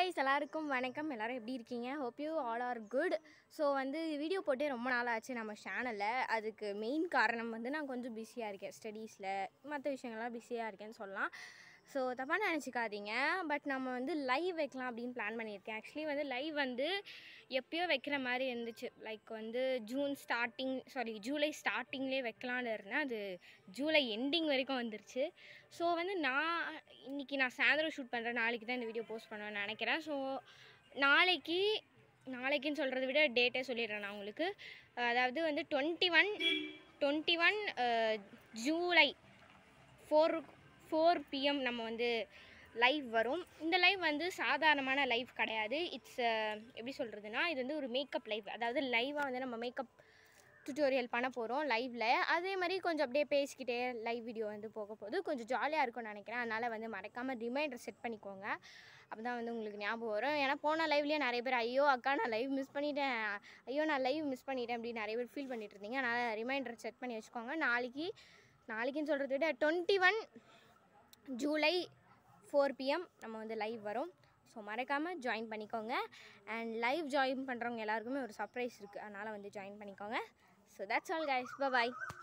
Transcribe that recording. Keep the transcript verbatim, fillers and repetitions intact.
guys, எல்லாருக்கும் வணக்கம். எல்லாரும் எப்படி இருக்கீங்க? Hope you all are good. So வந்து வீடியோ போட்டே ரொம்ப நாள் ஆச்சு நம்ம சேனலில். அதுக்கு மெயின் காரணம் வந்து நான் கொஞ்சம் பிஸியாக இருக்கேன், ஸ்டடீஸில் மற்ற விஷயங்கள்லாம் பிஸியாக இருக்கேன்னு சொல்லலாம். ஸோ தப்பாக நினச்சிக்காதீங்க. பட் நம்ம வந்து லைவ் வைக்கலாம் அப்படின்னு பிளான் பண்ணியிருக்கேன். ஆக்சுவலி வந்து லைவ் வந்து எப்போயோ வைக்கிற மாதிரி இருந்துச்சு. லைக் வந்து ஜூன் ஸ்டார்டிங் சாரி ஜூலை ஸ்டார்டிங்லேயே வைக்கலான்னு இருந்தேன். அது ஜூலை எண்டிங் வரைக்கும் வந்துருச்சு. ஸோ வந்து நான் இன்றைக்கி நான் சாயந்தரம் ஷூட் பண்ணுறேன், நாளைக்கு தான் இந்த வீடியோ போஸ்ட் பண்ணுவேன்னு நினைக்கிறேன். ஸோ நாளைக்கு நாளைக்குன்னு சொல்கிறத விட டேட்டே சொல்லிடுறேன் நான் உங்களுக்கு. அதாவது வந்து twenty one twenty one July four four PM நம்ம வந்து லைவ் வரும். இந்த லைவ் வந்து சாதாரணமான லைவ் கிடையாது. இட்ஸ் எப்படி சொல்கிறதுனா, இது வந்து ஒரு மேக்கப் லைவ். அதாவது லைவாக வந்து நம்ம மேக்கப் டுட்டோரியல் பண்ண போகிறோம் லைவில். அதே மாதிரி கொஞ்சம் அப்படியே பேசிக்கிட்டே லைவ் வீடியோ வந்து போக போகுது. கொஞ்சம் ஜாலியாக இருக்கும்னு நினைக்கிறேன். அதனால் வந்து மறக்காமல் ரிமைண்டர் செட் பண்ணிக்கோங்க. அப்போ தான் வந்து உங்களுக்கு ஞாபகம் வரும். ஏன்னா போன லைவ்லேயே நிறைய பேர் ஐயோ அக்கா நான் லைவ் மிஸ் பண்ணிட்டேன், ஐயோ நான் லைவ் மிஸ் பண்ணிட்டேன் அப்படின்னு நிறைய பேர் ஃபீல் பண்ணிட்டு இருந்தீங்க. அதனால் ரிமைண்டர் செட் பண்ணி வச்சுக்கோங்க. நாளைக்கு நாளைக்குன்னு சொல்கிறத விட twenty one July four PM நம்ம வந்து லைவ் வரும். ஸோ மறக்காமல் ஜாயின் பண்ணிக்கோங்க. அண்ட் லைவ் ஜாயின் பண்ணுறவங்க எல்லாருக்குமே ஒரு சர்ப்ரைஸ் இருக்குது, அதனால் வந்து ஜாயின் பண்ணிக்கோங்க. So that's all guys, bye bye.